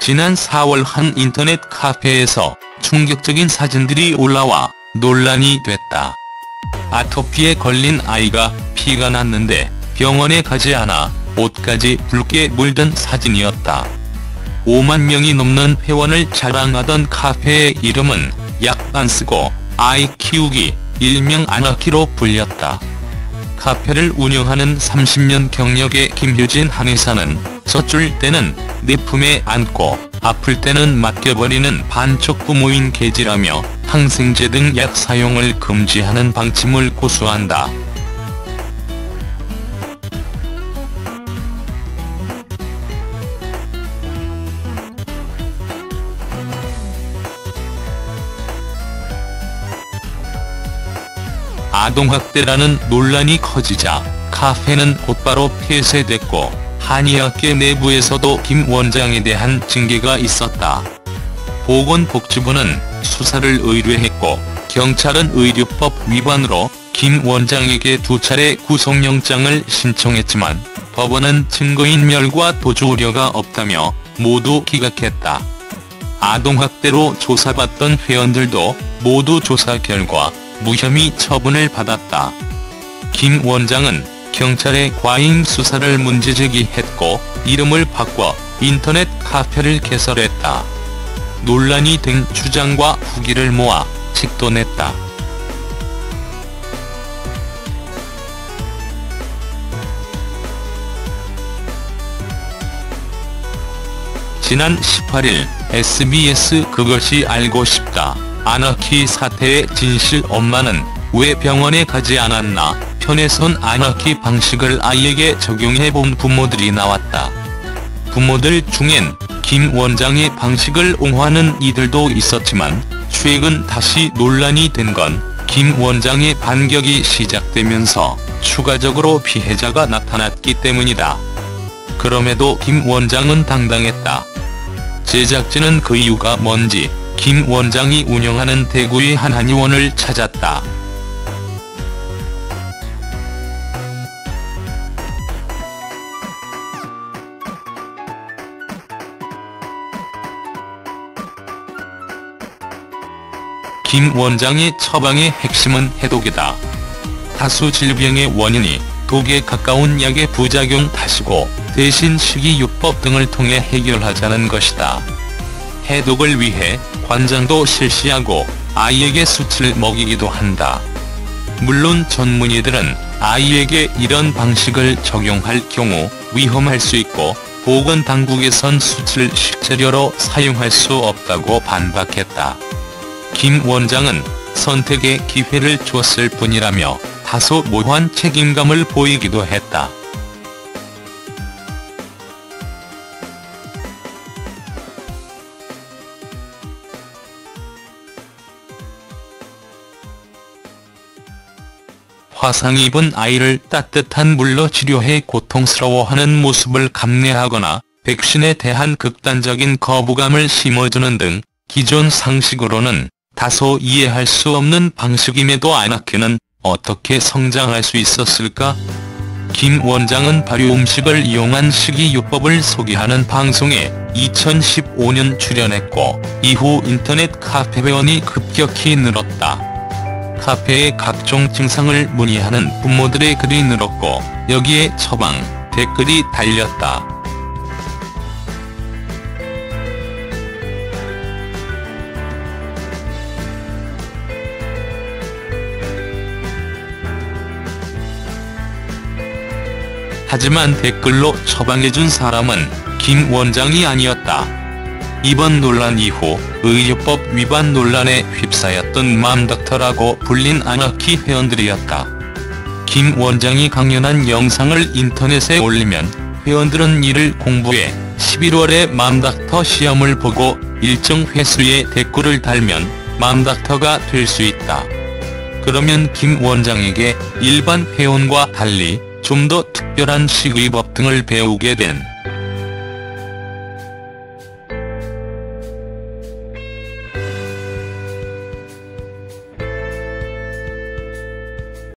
지난 4월 한 인터넷 카페에서 충격적인 사진들이 올라와 논란이 됐다. 아토피에 걸린 아이가 피가 났는데 병원에 가지 않아 옷까지 붉게 물든 사진이었다. 5만 명이 넘는 회원을 자랑하던 카페의 이름은 약 안 쓰고 아이 키우기, 일명 아나키로 불렸다. 카페를 운영하는 30년 경력의 김효진 한의사는 젖줄 때는 내 품에 안고 아플 때는 맡겨버리는 반쪽 부모인 개지라며 항생제 등 약 사용을 금지하는 방침을 고수한다. 아동학대라는 논란이 커지자 카페는 곧바로 폐쇄됐고 한의학계 내부에서도 김 원장에 대한 징계가 있었다. 보건복지부는 수사를 의뢰했고 경찰은 의료법 위반으로 김 원장에게 2차례 구속영장을 신청했지만 법원은 증거인멸과 도주 우려가 없다며 모두 기각했다. 아동학대로 조사받던 회원들도 모두 조사 결과 무혐의 처분을 받았다. 김 원장은 경찰의 과잉 수사를 문제제기했고 이름을 바꿔 인터넷 카페를 개설했다. 논란이 된 주장과 후기를 모아 책도 냈다. 지난 18일 SBS 그것이 알고 싶다. 아나키 사태의 진실. 엄마는 왜 병원에 가지 않았나 편에선 아나키 방식을 아이에게 적용해본 부모들이 나왔다. 부모들 중엔 김 원장의 방식을 옹호하는 이들도 있었지만 최근 다시 논란이 된 건 김 원장의 반격이 시작되면서 추가적으로 피해자가 나타났기 때문이다. 그럼에도 김 원장은 당당했다. 제작진은 그 이유가 뭔지 김 원장이 운영하는 대구의 한 한의원을 찾았다. 김 원장의 처방의 핵심은 해독이다. 다수 질병의 원인이 독에 가까운 약의 부작용 탓이고 대신 식이요법 등을 통해 해결하자는 것이다. 해독을 위해 관장도 실시하고 아이에게 숯을 먹이기도 한다. 물론 전문의들은 아이에게 이런 방식을 적용할 경우 위험할 수 있고 보건당국에선 숯을 식재료로 사용할 수 없다고 반박했다. 김 원장은 선택의 기회를 줬을 뿐이라며 다소 모호한 책임감을 보이기도 했다. 화상 입은 아이를 따뜻한 물로 치료해 고통스러워하는 모습을 감내하거나 백신에 대한 극단적인 거부감을 심어주는 등 기존 상식으로는 다소 이해할 수 없는 방식임에도 아나키는 어떻게 성장할 수 있었을까? 김 원장은 발효 음식을 이용한 식이요법을 소개하는 방송에 2015년 출연했고 이후 인터넷 카페 회원이 급격히 늘었다. 카페의 각종 증상을 문의하는 부모들의 글이 늘었고 여기에 처방, 댓글이 달렸다. 하지만 댓글로 처방해준 사람은 김 원장이 아니었다. 이번 논란 이후 의료법 위반 논란에 휩싸였던 맘닥터라고 불린 아나키 회원들이었다. 김 원장이 강연한 영상을 인터넷에 올리면 회원들은 이를 공부해 11월에 맘닥터 시험을 보고 일정 횟수의 댓글을 달면 맘닥터가 될 수 있다. 그러면 김 원장에게 일반 회원과 달리 좀 더 특별한 식의법 등을 배우게 된